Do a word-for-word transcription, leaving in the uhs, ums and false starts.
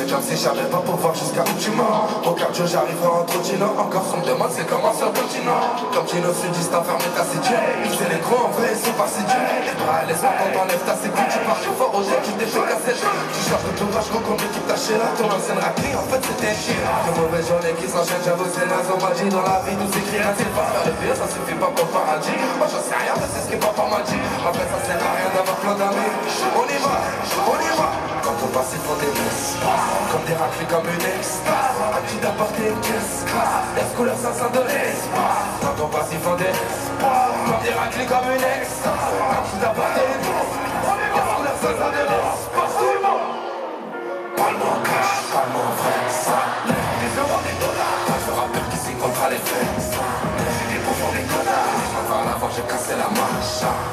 jam c'est jamais pas pour voir jusqu'à où tu mens. Au cardio j'arrive en trottinant. Encore son me demande c'est comment sur le continent. Comme Gino sudiste enfermé ta C J. C'est les gros en vrai ils sont pas C J. Les bras laisse-moi quand t'enlèves ta sécu. Tu parles fort aux gens tu t'es fait casser. Tu cherches de tout vache qu'on compte l'équipe tachée là. Ton ancienne rapide en fait c'était un chien. De mauvaises journées qui s'enchaînent. J'avoue c'est naze on m'a dit dans la vie. Nous s'écrit un c'est pas faire le pire. Ça suffit pas pour paradis. Moi j'en sais rien mais c'est ce que papa m'a dit. En fait ça sert à rien d'avoir plein d'amis. On y va, on y va. Quand on passe il faut des espaces. Comme des raclés comme une extase. À qui d'apporter une caisse classe. Les couleurs ça sent de l'espace. Quand on passe il faut des espaces. Comme des raclés comme une extase. À qui d'apporter une caisse classe. Les couleurs ça sent de l'espace. Parle-moi en cash, parle-moi en vrai. Ça lève des euros, des dollars. Pas de rappeur qui signe contre les faits. J'ai des bouffons, des connards. Je m'en vais à l'avant, j'ai cassé la marche.